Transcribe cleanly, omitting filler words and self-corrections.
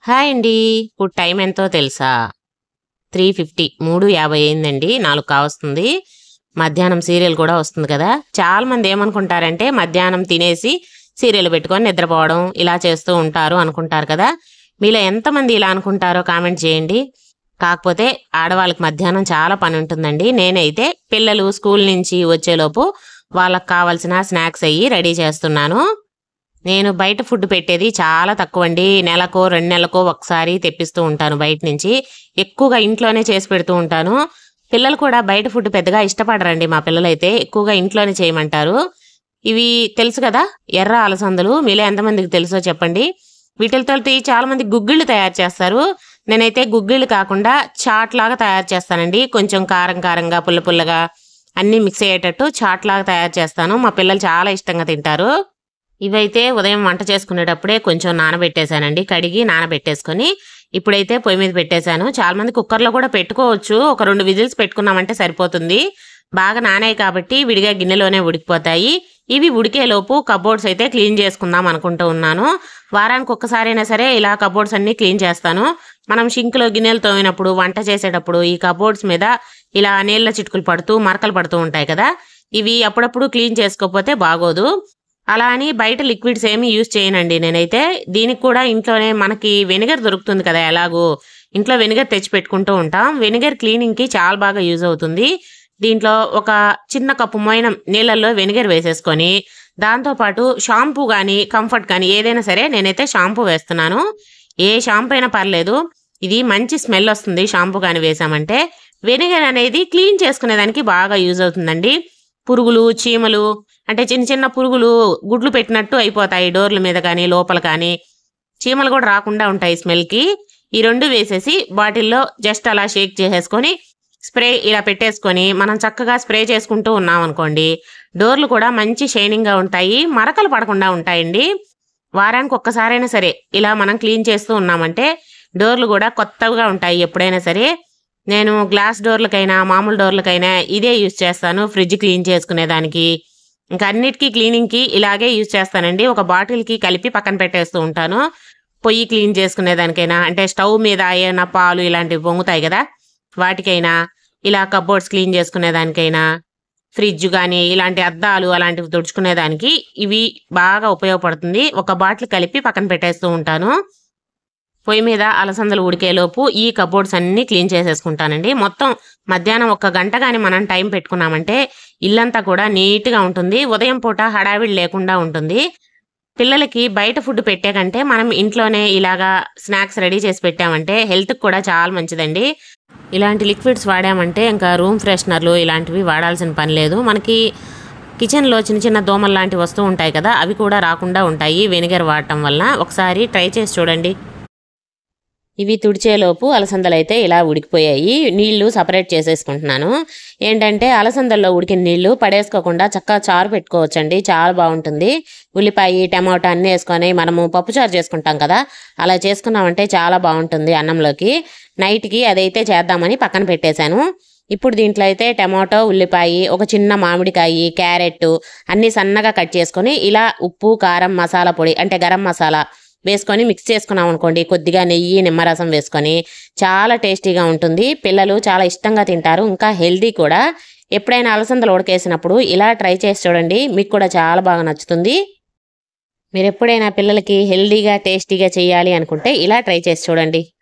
Hi అండి. ఇప్పుడు time ఎంతో తెలుసా? 3:50 3:50 అయిందండి. 4 కావస్తుంది. మధ్యాహ్నం సీరియల్ కూడా వస్తుంది కదా! చాలా మంది ఏమనుకుంటారంటే మధ్యాహ్నం తినేసి సీరియల్ పెట్టుకొని నిద్రపోవడం ఇలా చేస్తూ ఉంటారు అనుకుంటారు కదా! మీలో ఎంతమంది ఇలా అనుకుంటారో కామెంట్ చేయండి. కాకపోతే ఆడవాళ్ళకి మధ్యాహ్నం చాలా పని ఉంటుందండి. నేనైతే పిల్లలు స్కూల్ నుంచి వచ్చేలోపు వాళ్ళకి కావాల్సిన స్నాక్స్ అయ్యి రెడీ చేస్తున్నాను. నేను బయట ఫుడ్ పెట్టేది చాలా తక్కువండి. నెలకో 2 నెలలకో ఒకసారి తెప్పిస్తూ ఉంటాను బయట నుంచి. ఎక్కువగా ఇంట్లోనే చేసి పెడుతూ ఉంటాను. పిల్లలు కూడా బయట ఫుడ్ పెద్దగా ఇష్టపడరండి. మా పిల్లలైతే ఎక్కువగా ఇంట్లోనే చేయమంటారు. ఇవి తెలుసు కదా, ఎర్ర అలసందలు. మీలో ఎంతమందికి తెలుసో చెప్పండి. వీటితో చాలా మంది గుగ్గిళ్ళు తయారు చేస్తారు. నేనైతే గుగ్గిళ్ళు కాకుండా చాట్ లాగా తయారు చేస్తానండి. కొంచెం కారం కారంగా పుల్ల పుల్లగా అన్నీ మిక్స్ అయ్యేటట్టు చాట్ లాగా తయారు చేస్తాను. మా పిల్లలు చాలా ఇష్టంగా తింటారు. ఇవైతే ఉదయం వంట చేసుకునేటప్పుడే కొంచెం నానబెట్టేశానండి. కడిగి నానబెట్టేసుకొని ఇప్పుడైతే పొయ్యి మీద పెట్టేశాను. చాలా మంది కుక్కర్లో కూడా పెట్టుకోవచ్చు. ఒక 2 విజిల్స్ పెట్టుకున్నామంటే సరిపోతుంది. బాగా నానాయి కాబట్టి విడిగా గిన్నెలోనే ఉడికిపోతాయి. ఇవి ఉడికేలోపు కబోర్డ్స్ అయితే క్లీన్ చేసుకుందాం అనుకుంటూ ఉన్నాను. వారానికి ఒక్కసారైనా సరే ఇలా కబోర్డ్స్ అన్ని క్లీన్ చేస్తాను. మనం షింక్లో గిన్నెలు తోమినప్పుడు వంట చేసేటప్పుడు ఈ కబోర్డ్స్ మీద ఇలా నీళ్ళ చిటుకులు పడుతూ మరకలు పడుతూ ఉంటాయి కదా, ఇవి అప్పుడప్పుడు క్లీన్ చేసుకోకపోతే బాగోదు. అలా అని బయట లిక్విడ్స్ ఏమి యూజ్ చేయనండి నేనైతే. దీనికి కూడా ఇంట్లోనే మనకి వెనిగర్ దొరుకుతుంది కదా, ఎలాగో ఇంట్లో వెనిగర్ తెచ్చి పెట్టుకుంటూ ఉంటాం. వెనిగర్ క్లీనింగ్కి చాలా బాగా యూజ్ అవుతుంది. దీంట్లో ఒక చిన్న కప్పు మోయినం నీళ్ళల్లో వెనిగర్ వేసేసుకొని దాంతోపాటు షాంపూ కానీ కంఫర్ట్ కానీ ఏదైనా సరే నేనైతే షాంపూ వేస్తున్నాను. ఏ షాంపూ అయినా పర్లేదు, ఇది మంచి స్మెల్ వస్తుంది షాంపూ కానీ వేసామంటే. వెనిగర్ అనేది క్లీన్ చేసుకునేదానికి బాగా యూజ్ అవుతుందండి. పురుగులు చీమలు అంటే చిన్న చిన్న పురుగులు గుడ్లు పెట్టినట్టు అయిపోతాయి డోర్ల మీద కానీ లోపల కానీ. చీమలు కూడా రాకుండా ఉంటాయి స్మెల్కి. ఈ 2 వేసేసి బాటిల్లో జస్ట్ అలా షేక్ చేసేసుకొని స్ప్రే ఇలా పెట్టేసుకొని మనం చక్కగా స్ప్రే చేసుకుంటూ ఉన్నాం అనుకోండి, డోర్లు కూడా మంచి షైనింగ్గా ఉంటాయి, మరకలు పడకుండా ఉంటాయండి. వారానికి ఒక్కసారైనా సరే ఇలా మనం క్లీన్ చేస్తూ ఉన్నామంటే డోర్లు కూడా కొత్తగా ఉంటాయి ఎప్పుడైనా సరే. నేను గ్లాస్ డోర్లకైనా మామూలు డోర్లకైనా ఇదే యూజ్ చేస్తాను. ఫ్రిడ్జ్ క్లీన్ చేసుకునేదానికి ఇంకా అన్నిటికీ క్లీనింగ్కి ఇలాగే యూజ్ చేస్తానండి. ఒక బాటిల్కి కలిపి పక్కన పెట్టేస్తూ ఉంటాను. పొయ్యి క్లీన్ చేసుకునేదానికైనా అంటే స్టవ్ మీద ఏమైనా పాలు ఇలాంటివి పొంగుతాయి కదా, వాటికైనా ఇలా కబోర్డ్స్ క్లీన్ చేసుకునేదానికైనా ఫ్రిడ్జ్ కానీ ఇలాంటి అద్దాలు అలాంటివి తుడుచుకునేదానికి ఇవి బాగా ఉపయోగపడుతుంది. ఒక బాటిల్ కలిపి పక్కన పెట్టేస్తూ ఉంటాను. పొయ్యి మీద అలసందలు ఉడికేలోపు ఈ కబోర్డ్స్ అన్నీ క్లీన్ చేసేసుకుంటానండి. మొత్తం మధ్యాహ్నం 1 గంట కానీ మనం టైం పెట్టుకున్నామంటే ఇల్లంతా కూడా నీట్గా ఉంటుంది. ఉదయం పూట హడావిడి లేకుండా ఉంటుంది. పిల్లలకి బయట ఫుడ్ పెట్టే కంటే మనం ఇంట్లోనే ఇలాగా స్నాక్స్ రెడీ చేసి పెట్టామంటే హెల్త్కి కూడా చాలా మంచిదండి. ఇలాంటి లిక్విడ్స్ వాడామంటే ఇంకా రూమ్ ఫ్రెషనర్లు ఇలాంటివి వాడాల్సిన పని లేదు. మనకి కిచెన్లో చిన్న చిన్న దోమలు లాంటివి వస్తూ ఉంటాయి కదా, అవి కూడా రాకుండా ఉంటాయి వెనిగర్ వాడటం వల్ల. ఒకసారి ట్రై చేసి చూడండి. ఇవి తుడిచేలోపు అలసందలు అయితే ఇలా ఉడికిపోయాయి. నీళ్లు సపరేట్ చేసేసుకుంటున్నాను. ఏంటంటే అలసందల్లో ఉడికిన నీళ్లు పడేసుకోకుండా చక్కగా చారు పెట్టుకోవచ్చండి, చాలా బాగుంటుంది. ఉల్లిపాయ టమాటా అన్నీ వేసుకొని మనము పప్పుచారు చేసుకుంటాం కదా, అలా చేసుకున్నామంటే చాలా బాగుంటుంది అన్నంలోకి. నైట్కి అదైతే చేద్దామని పక్కన పెట్టేశాను. ఇప్పుడు దీంట్లో అయితే టమాటో ఉల్లిపాయ ఒక చిన్న మామిడికాయ క్యారెట్ అన్నీ సన్నగా కట్ చేసుకొని ఇలా ఉప్పు కారం మసాలా పొడి అంటే గరం మసాలా వేసుకొని మిక్స్ చేసుకున్నాం అనుకోండి, కొద్దిగా నెయ్యి నిమ్మరసం వేసుకొని చాలా టేస్టీగా ఉంటుంది. పిల్లలు చాలా ఇష్టంగా తింటారు, ఇంకా హెల్దీ కూడా. ఎప్పుడైనా అలసందలు ఉడకేసినప్పుడు ఇలా ట్రై చేసి చూడండి, మీకు కూడా చాలా బాగా నచ్చుతుంది. మీరు ఎప్పుడైనా పిల్లలకి హెల్దీగా టేస్టీగా చేయాలి అనుకుంటే ఇలా ట్రై చేసి చూడండి.